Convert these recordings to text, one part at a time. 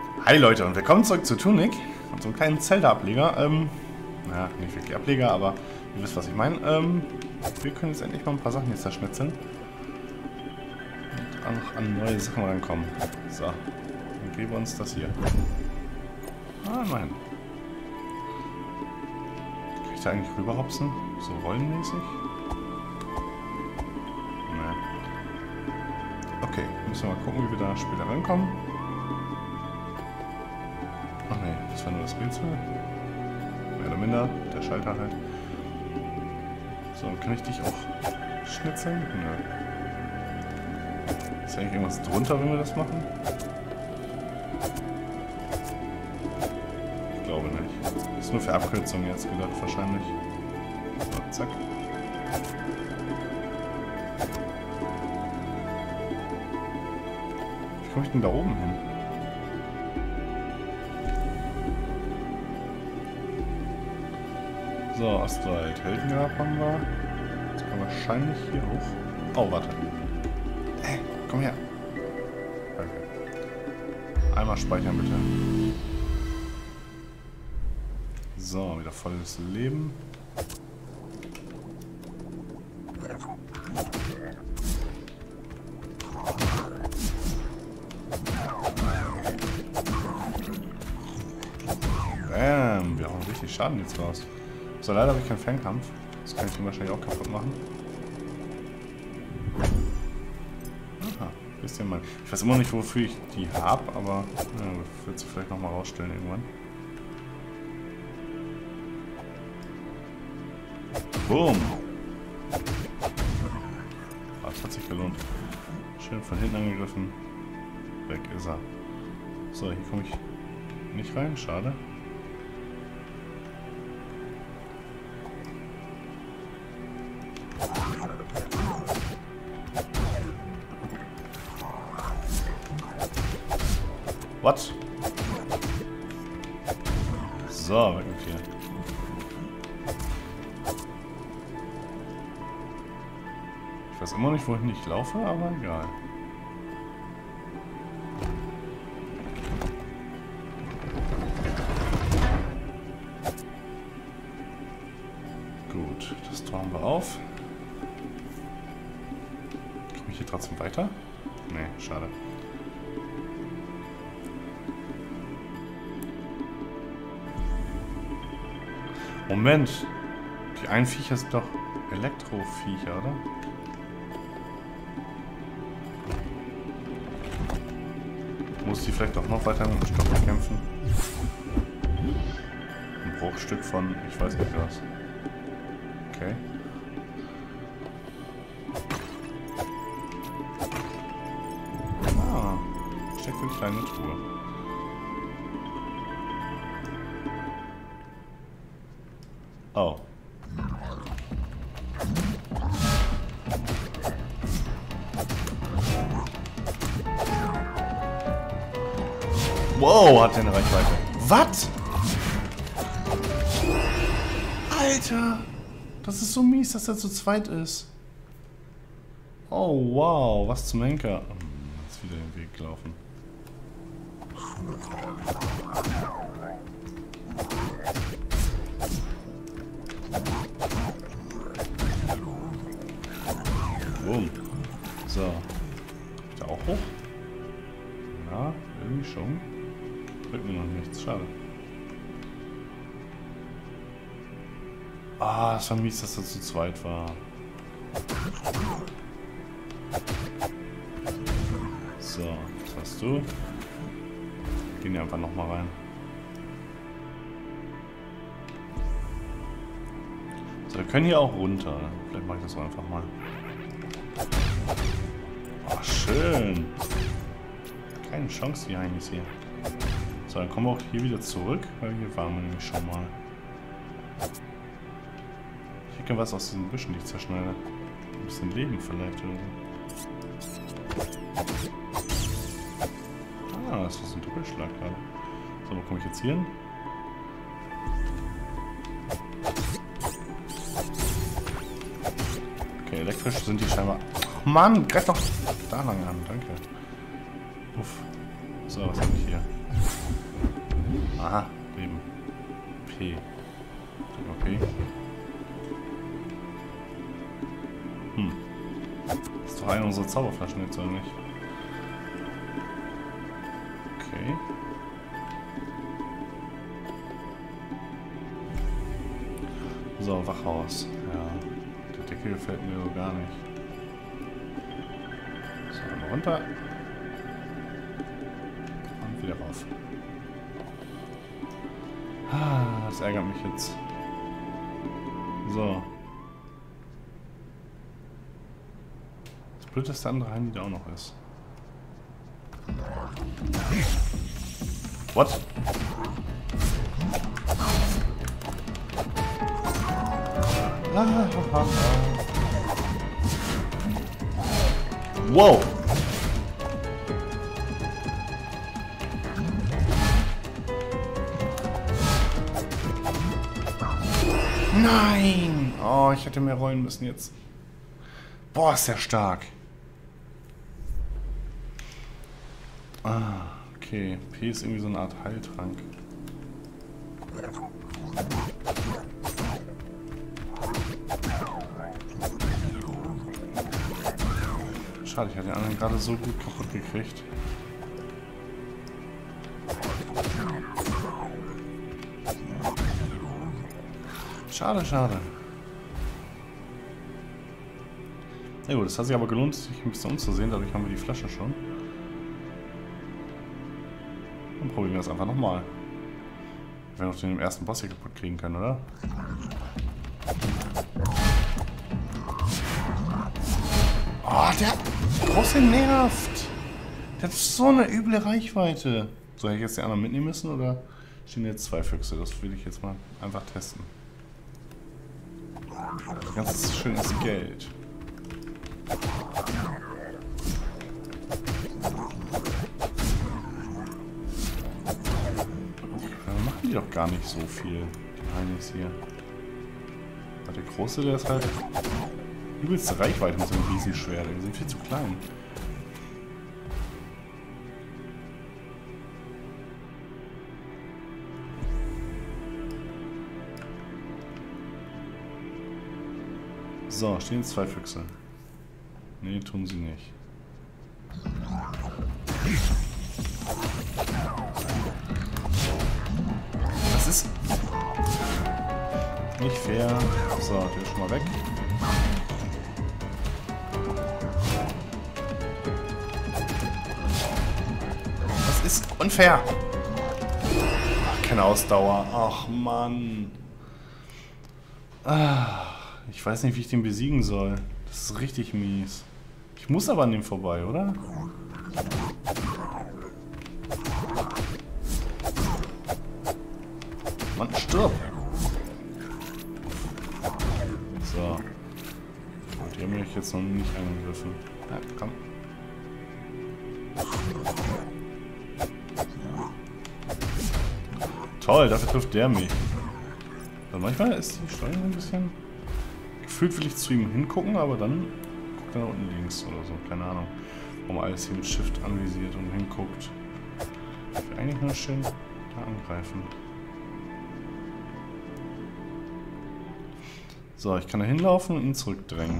Hi Leute und willkommen zurück zu Tunic, unserem kleinen Zelda-Ableger. Naja, nicht wirklich Ableger, aber ihr wisst, was ich meine. Wir können jetzt endlich mal ein paar Sachen hier zerschnitzeln. Und auch noch an neue Sachen rankommen. So, dann geben wir uns das hier. Ah, nein. Kann ich da eigentlich rüberhopsen? So rollenmäßig? Nein. Okay, müssen wir mal gucken, wie wir da später rankommen. Ach nee, das war nur das Rätsel. Mehr oder minder, der Schalter halt. So, kann ich dich auch schnitzeln? Nö. Ist eigentlich irgendwas drunter, wenn wir das machen? Ich glaube nicht. Ist nur für Abkürzungen jetzt gedacht, wahrscheinlich. So, zack. Wie komme ich denn da oben hin? So, Astralwald. Heldengrab haben wir. Jetzt können wir wahrscheinlich hier hoch. Oh, warte. Hey, komm her. Danke. Einmal speichern, bitte. So, wieder volles Leben. Bam, wir hauen richtig Schaden jetzt raus. So, leider habe ich keinen Fernkampf. Das kann ich ihm wahrscheinlich auch kaputt machen. Aha, wisst ihr mal. Ich weiß immer nicht, wofür ich die habe, aber ja, wird sie vielleicht nochmal rausstellen irgendwann. Boom! Ah, das hat sich gelohnt. Schön von hinten angegriffen. Weg ist er. So, hier komme ich nicht rein. Schade. What? So, weg mit hier. Ich weiß immer nicht, wohin ich laufe, aber egal. Gut, das Tor haben wir auf. Komme ich hier trotzdem weiter? Nee, schade. Moment, die einen Viecher sind doch Elektroviecher, oder? Muss die vielleicht auch noch weiter mit dem Stock bekämpfen? Ein Bruchstück von, ich weiß nicht was. Okay. Ah, steckt eine kleine Truhe. Oh. Wow, hat der eine Reichweite. Was? Alter! Das ist so mies, dass er zu zweit ist. Oh, wow. Was zum Henker. Jetzt wieder den Weg gelaufen. Boom. So. Ist der auch hoch? Ja, irgendwie schon. Bringt mir noch nichts. Schade. Ah, es war mies, dass er zu zweit war. So, was hast du? Gehen wir einfach nochmal rein. So, wir können hier auch runter. Vielleicht mache ich das auch einfach mal. Oh, schön. Keine Chance, die Heinis hier. So, dann kommen wir auch hier wieder zurück, weil hier waren wir nämlich schon mal. Ich kriege was aus diesen Büschen, die ich zerschneide. Ein bisschen Leben vielleicht oder so. Ah, das ist ein Doppelschlag gerade. So, wo komme ich jetzt hier hin? Okay, elektrisch sind die scheinbar. Ach Mann, greif doch da lang an, danke. Uff. So, was habe ich hier? Aha, Leben. P. Okay. Das ist doch eine unserer Zauberflaschen jetzt, oder nicht? Okay. So, Wachhaus. Ja, der Deckel gefällt mir so gar nicht. So, einmal runter. Und wieder rauf. Ah, das ärgert mich jetzt. So. Das Blöde, dass der andere Heini da auch noch ist. What? Wow! Nein! Oh, ich hätte mehr rollen müssen jetzt. Boah, ist der stark. Ah, okay. P ist irgendwie so eine Art Heiltrank. Schade, ich hatte den anderen gerade so gut kaputt gekriegt. Schade, schade. Na gut, es hat sich aber gelohnt, sich ein bisschen umzusehen. Dadurch haben wir die Flasche schon. Dann probieren wir das einfach nochmal. Wir werden auch den ersten Boss hier kaputt kriegen können, oder? Oh, der große nervt! Der hat so eine üble Reichweite. Soll ich jetzt die anderen mitnehmen müssen, oder stehen jetzt 2 Füchse? Das will ich jetzt mal einfach testen. Ganz schönes Geld. Dann machen die doch gar nicht so viel, die Heinis hier. Aber der Große, der ist halt übelste Reichweite mit so einem Riesenschwert. Die sind viel zu klein. So, stehen jetzt 2 Füchse. Nee, tun sie nicht. Das ist nicht fair. So, der ist schon mal weg. Das ist unfair. Ach, keine Ausdauer. Ach, Mann. Ich weiß nicht, wie ich den besiegen soll. Das ist richtig mies. Ich muss aber an dem vorbei, oder? Mann, stirb! So. Die haben mich jetzt noch nicht angegriffen. Ja, komm. Toll, dafür trifft der mich. Also manchmal ist die Steuerung ein bisschen... Gefühlt will ich zu ihm hingucken, aber dann guckt er nach unten links oder so. Keine Ahnung, warum alles hier mit Shift anvisiert und hinguckt. Ich will eigentlich nur schön da angreifen. So, ich kann da hinlaufen und ihn zurückdrängen.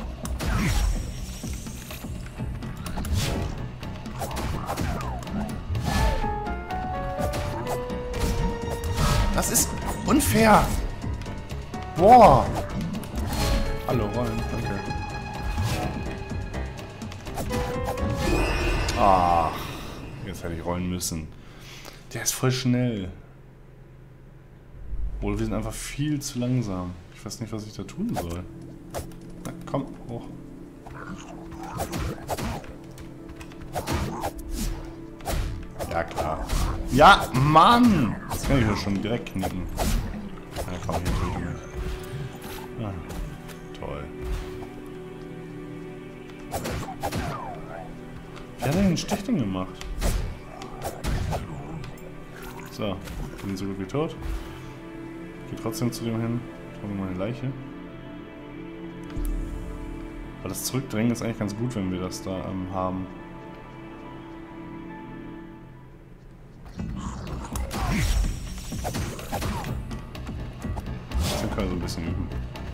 Das ist unfair! Boah! Hallo, Rollen, danke. Ach, jetzt hätte ich rollen müssen. Der ist voll schnell. Obwohl, wir sind einfach viel zu langsam. Ich weiß nicht, was ich da tun soll. Na, komm, hoch. Ja, klar. Ja, Mann! Das kann ich ja schon direkt knicken. Ja, komm, hier drüben. Ah. Toll. Wie hat er den Stich denn gemacht? So, wir sind so gut wie tot. Ich gehe trotzdem zu dem hin. Schauen wir mal eine Leiche. Aber das Zurückdrängen ist eigentlich ganz gut, wenn wir das da haben. bisschen üben.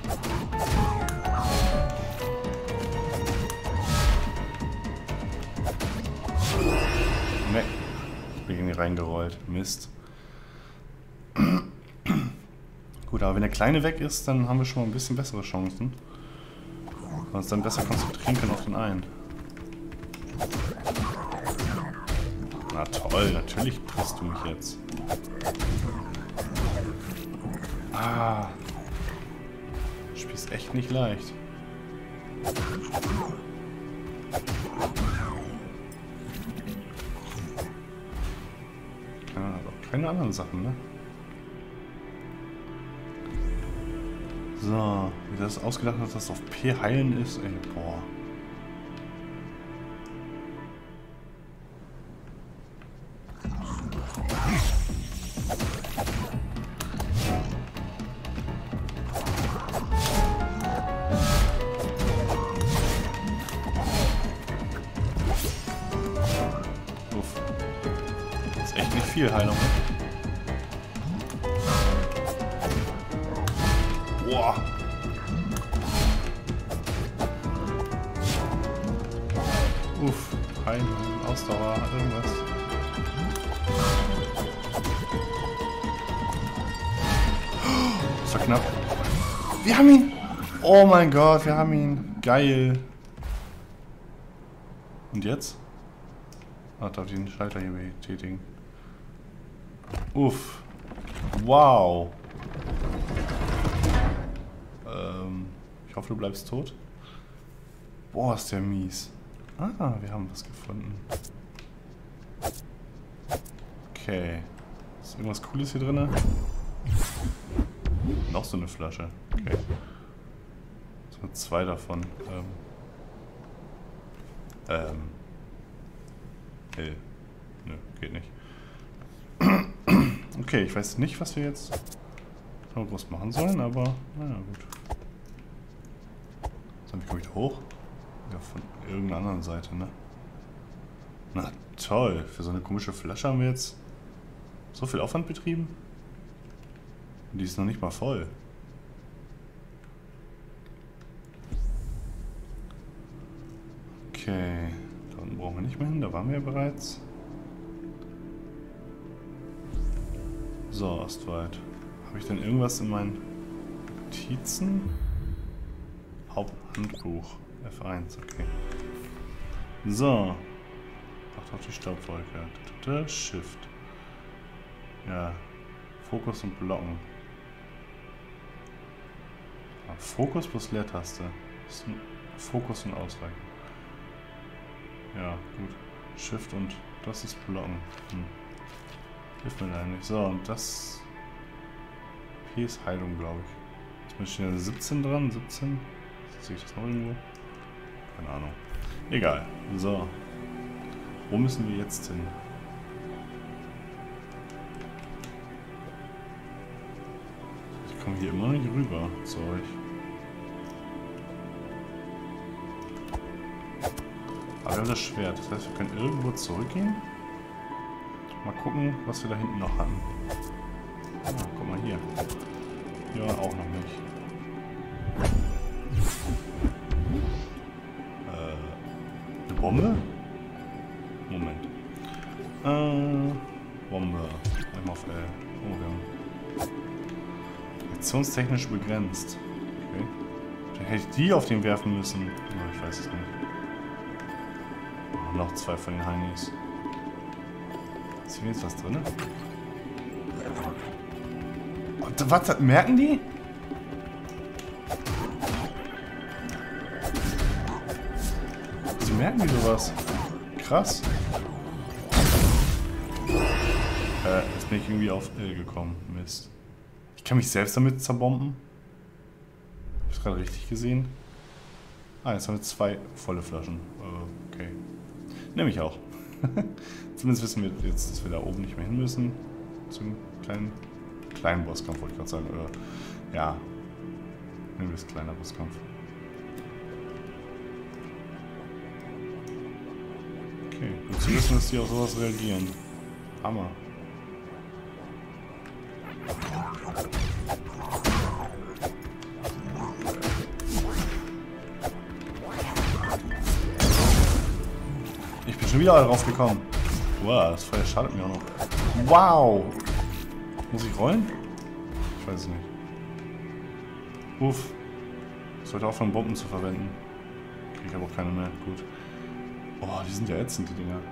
Ne, ich bin hier reingerollt. Mist. Gut, aber wenn der Kleine weg ist, dann haben wir schon mal ein bisschen bessere Chancen. Und uns dann besser konzentrieren können auf den einen. Na toll, natürlich presst du mich jetzt. Ah. Das Spiel ist echt nicht leicht. Keine anderen Sachen, ne? So, wie das ausgedacht hat, dass das auf P heilen ist, ey, boah. Uff. Das ist echt nicht viel Heilung, ne? Boah. Uff, Heilung, Ausdauer, irgendwas. Das war knapp. Wir haben ihn! Oh mein Gott, wir haben ihn. Geil. Und jetzt? Ah, darf ich den Schalter hier betätigen? Uff. Wow. Ich hoffe, du bleibst tot. Boah, ist der mies. Ah, wir haben was gefunden. Okay. Ist irgendwas Cooles hier drin? Noch so eine Flasche. Okay. Das sind 2 davon. Nö, geht nicht. Okay, ich weiß nicht, was wir jetzt noch groß machen sollen, aber naja, gut. So, wie komme ich da hoch? Ja, von irgendeiner anderen Seite, ne? Na toll, für so eine komische Flasche haben wir jetzt so viel Aufwand betrieben. Und die ist noch nicht mal voll. Okay, da unten brauchen wir nicht mehr hin, da waren wir ja bereits. So, Ostwald. Habe ich denn irgendwas in meinen Notizen? Haupthandbuch. F1, okay. So. Acht auf die Staubwolke. Shift. Ja. Fokus und Blocken. Fokus plus Leertaste. Fokus und Ausweichen. Ja, gut. Shift und das ist Blocken. Hilft mir leider nicht. So, und das... P ist Heilung, glaube ich. Jetzt bin ich hier 17 dran. 17. Sehe ich das noch irgendwo? Keine Ahnung. Egal. So. Wo müssen wir jetzt hin? Ich komme hier immer noch nicht rüber zu euch. Aber wir haben das Schwert. Das heißt, wir können irgendwo zurückgehen. Mal gucken, was wir da hinten noch haben. Ah, guck mal hier. Ja, auch noch nicht. Eine Bombe? Moment. Bombe. Einmal auf L. Oh, wir haben... Aktionstechnisch begrenzt. Okay. Dann hätte ich die auf den werfen müssen. Oh, ich weiß es nicht. Oh, noch 2 von den Heinis. Ist hier jetzt was drin? Und was merken die? Wieso merken die sowas? Krass. Jetzt bin ich irgendwie auf L gekommen. Mist. Ich kann mich selbst damit zerbomben. Hab ich es gerade richtig gesehen? Ah, jetzt haben wir 2 volle Flaschen. Okay. Nehme ich auch. Zumindest wissen wir jetzt, dass wir da oben nicht mehr hin müssen. Zum kleinen Bosskampf, wollte ich gerade sagen. Oder, ja. Nehmen wir es kleiner Bosskampf. Okay, gut zu wissen, dass die auf sowas reagieren. Hammer. schon wieder drauf gekommen. Wow, das Feuer schadet mir auch noch. Wow! Muss ich rollen? Ich weiß es nicht. Uff. Ich sollte aufhören, Bomben zu verwenden. Ich habe auch keine mehr. Gut. Oh, die sind ja ätzend, die Dinger.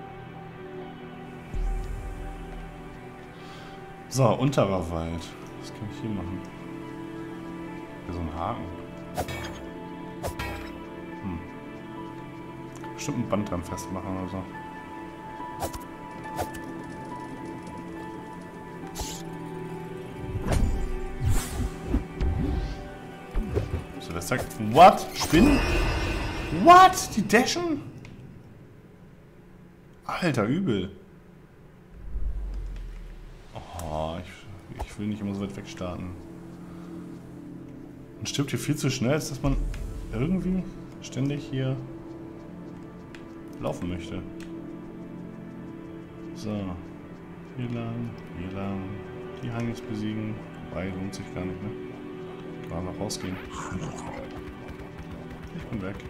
So, unterer Wald. Was kann ich hier machen? Hier so ein Haken. Bestimmt ein Band dran festmachen oder so. So, das sagt. What? Spinnen? What? Die dashen? Alter, übel. Oh, ich will nicht immer so weit wegstarten. Man stirbt hier viel zu schnell, als dass man irgendwie ständig hier laufen möchte. So. Hier lang, hier lang. Die Heinis besiegen. Wobei, lohnt sich gar nicht, ne? Kann man noch rausgehen. Ich bin weg.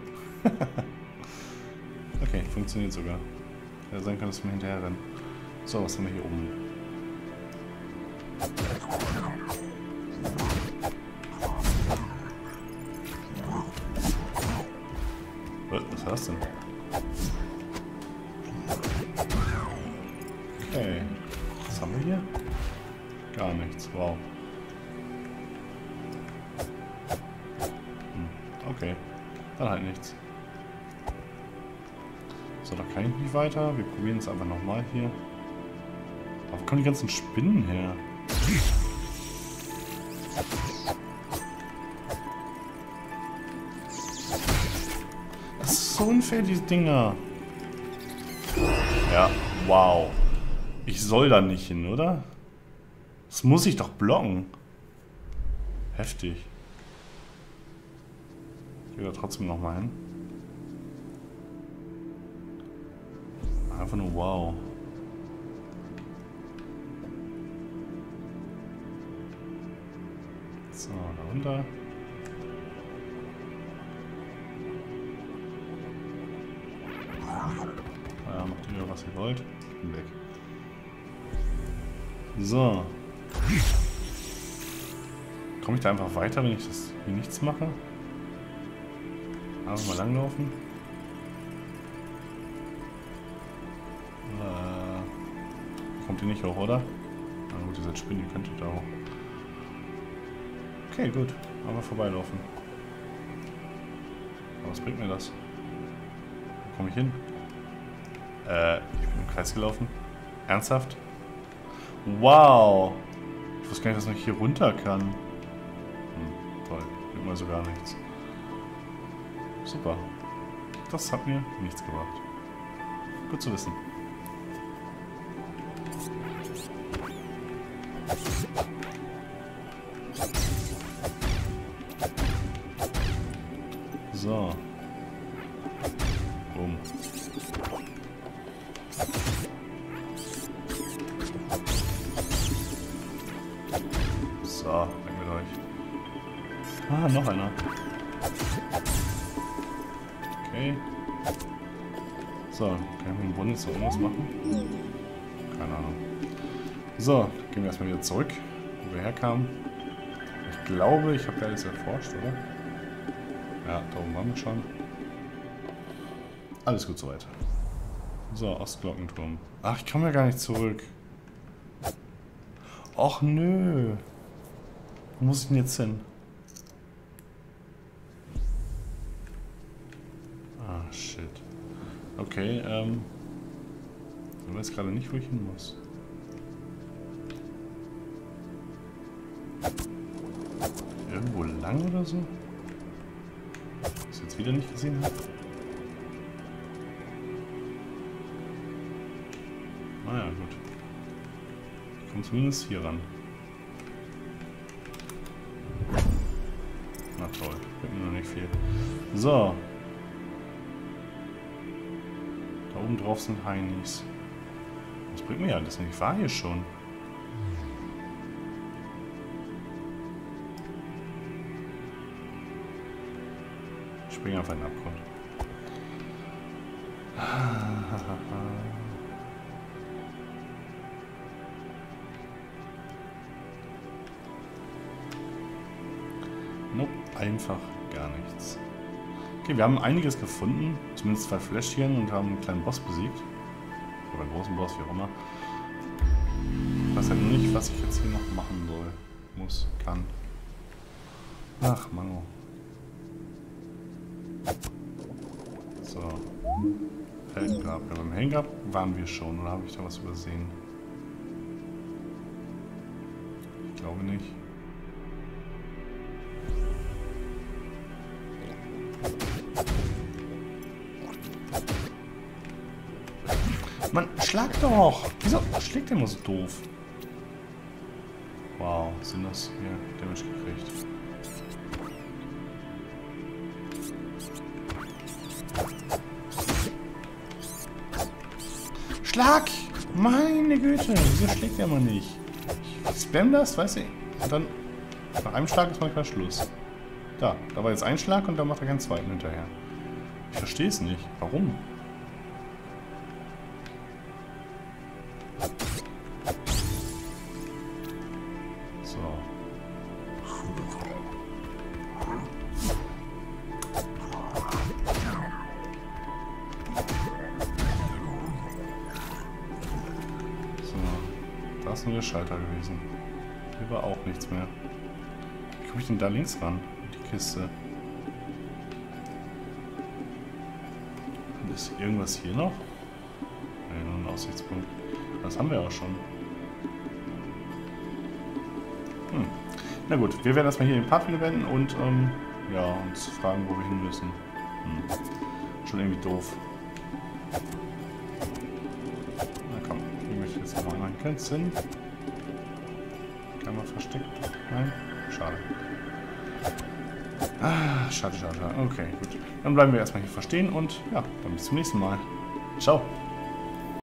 Okay, funktioniert sogar. Ja, sein kann, dass wir hinterher rennen. So, was haben wir hier oben? Was war das denn? Okay. Was haben wir hier? Gar nichts. Wow. Okay. Dann halt nichts. So, da kann ich nicht weiter. Wir probieren es einfach nochmal hier. Aber wo kommen die ganzen Spinnen her? Das ist so unfair, diese Dinger. Ja, wow. Ich soll da nicht hin, oder? Das muss ich doch blocken. Heftig. Ich gehe da trotzdem nochmal hin. Einfach nur wow. So, da runter. Ja, macht ihr, was ihr wollt. Ich bin weg. So. Komme ich da einfach weiter, wenn ich das hier nichts mache? Einfach mal langlaufen. Kommt ihr nicht hoch, oder? Na gut, ihr seid Spinnen, ihr könntet da hoch. Okay, gut. Aber vorbeilaufen. Aber was bringt mir das? Wo komme ich hin? Ich bin im Kreis gelaufen. Ernsthaft? Wow! Ich wusste gar nicht, dass man hier runter kann. Toll. Bringt mir so gar nichts. Super. Das hat mir nichts gebracht. Gut zu wissen. So. Boom. So, weg mit euch. Ah, noch einer. Okay. So, kann ich mit dem Brunnen jetzt noch irgendwas machen? Keine Ahnung. So, gehen wir erstmal wieder zurück, wo wir herkamen. Ich glaube, ich habe ja alles erforscht, oder? Ja, da oben waren wir schon. Alles gut soweit. So, Ostglockenturm. Ach, ich komme ja gar nicht zurück. Och nö. Wo muss ich denn jetzt hin? Ah, shit. Okay, ich weiß gerade nicht, wo ich hin muss. Irgendwo lang oder so? Was ich jetzt wieder nicht gesehen habe? Naja, gut. Ich komme zumindest hier ran. Na toll, bringt mir noch nicht viel. So. Da oben drauf sind Heinis. Was bringt mir alles nicht? Ich war hier schon. Ich springe auf einen Abgrund. Nope, einfach gar nichts. Okay, wir haben einiges gefunden. Zumindest 2 Fläschchen und haben einen kleinen Boss besiegt. Oder einen großen Boss, wie auch immer. Ich weiß halt nur nicht, was ich jetzt hier noch machen soll. Muss, kann. Ach, Mango. So. Heldengrab. Ja, beim Heldengrab waren wir schon, oder habe ich da was übersehen? Ich glaube nicht. Mann, schlag doch! Wieso schlägt der immer so doof? Wow, sind das hier Damage gekriegt. Schlag! Meine Güte, wieso schlägt der mal nicht? Ich spam das, weißt du? Und dann nach einem Schlag ist manchmal Schluss. Da war jetzt ein Schlag und dann macht er keinen zweiten hinterher. Ich verstehe es nicht. Warum? So. Da ist nur der Schalter gewesen. Hier war auch nichts mehr. Wie komme ich denn da links ran? Die Kiste. Und ist irgendwas hier noch? Ne, nur ein Aussichtspunkt. Das haben wir auch schon. Na gut, wir werden erstmal hier den Part wieder beenden und ja, uns fragen, wo wir hin müssen. Schon irgendwie doof. Na komm, ich möchte jetzt nochmal rein. Kein Sinn. Kann man versteckt? Nein? Schade. Ah, schade. Okay, gut. Dann bleiben wir erstmal hier verstehen und ja, dann bis zum nächsten Mal. Ciao.